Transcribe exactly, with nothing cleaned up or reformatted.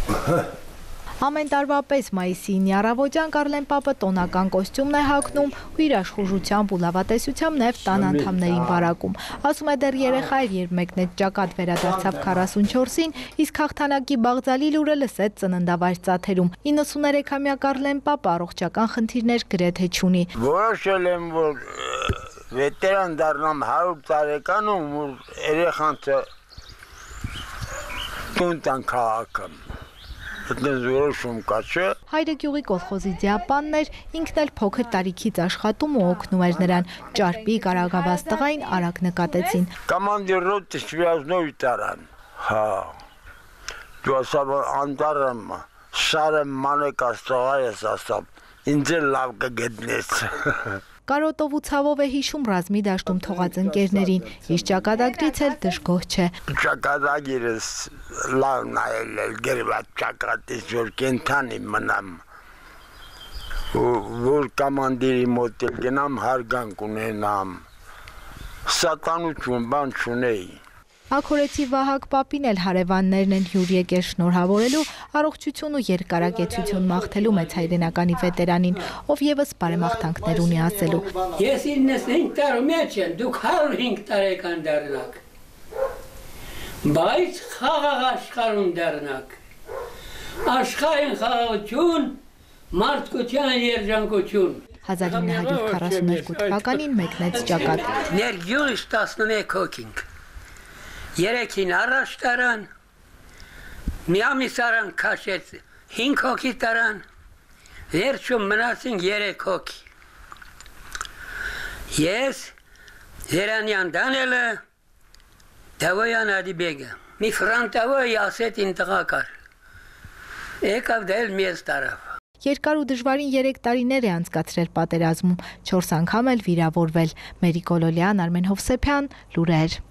Ամեն տարվա պես մայիսին առավոտյան Կարլեն Պապը տոնական կոստյումն է հագնում ու իր աշխուժությամբ ու լավատեսությամբ նաև տան անդամներին բարակում։ Ասում է դեռ երեխա էր, երբ մեկնեց ճակատ վերադարձավ քառասունչորսին, իսկ հաղթանակի բաղձալի լուրը լսեց ծննդավայր Ծաթերում։ իննսուններեքամյա Կարլեն Պապը առողջական խնդիրներ գրեթե չունի։ Որոշել եմ, որ վետերան դառնամ հարյուր տարեկանում ու երեխանց տուն տան քաղաքում։ Հայրը գյուղի կոլխոզի ձիապանն էր, ինքն էլ փոքր տարիքից աշխատում ու օգնում էր նրան։ Ճարպի կարագավազ տղային արագ նկատեցին։ Կոմանդիր ռոտի связной տարան։ Հա։ Դու ասա որ անդարեմ, շարը մանեկած տղա ես ասա, ինձ էլ լավ կգտնես։ Կարոտով ու ցավով է հիշում ռազմի դաշտում թողած ընկերներին, իր ճակատագրից էլ դժգոհ չէ։ Ճակատագիրս լավ նայել էլ գրված ճակատից, որ կենթանի մնամ, որ կոմանդիրի մոտ էլ գնամ, հարգանք ունենամ, սատանություն բան չունեի։ Աքորեցի Վահագ Պապին էլ հարևաններն են հյուր եկել շնորհավորելու, առողջություն ու երկարակեցություն մաղթելու մեծ հայրենականի վետերանին, ով եւս բարեմաղթանքներ ունի ասելու։ Ես իննսունհինգ տարի մեջ եմ, դուք հարյուր հինգ տարեկան դառնաք։ Բայց խաղաղ աշխարհում դառնաք։ Աշխարհին խաղաղություն, մարդկության երջանկություն։ հազար ինը հարյուր քառասունութ թվականին մեկնեց ճակատ։ Ներ գյուղից տասնմեկ հոգինք։ Երեքին առաջ տարան, մի ամիս արան քաշեց հինգ հոգի տարան, վերջում մնացին երեք հոգի։ Ես, Երանյան Դանելը, Դավոյան Ադիբեգը, մի ֆրանտավոյ ասետին տղա կար, եկավ դել մեզ տարավ։ Երկար ու դժվարին երեք տարիներ է անցկացրել պատերազմում, չորս անգամ էլ վիրավորվել։ Մերի Կոլոլյան, Արմեն Հովսեփյան, լուրեր։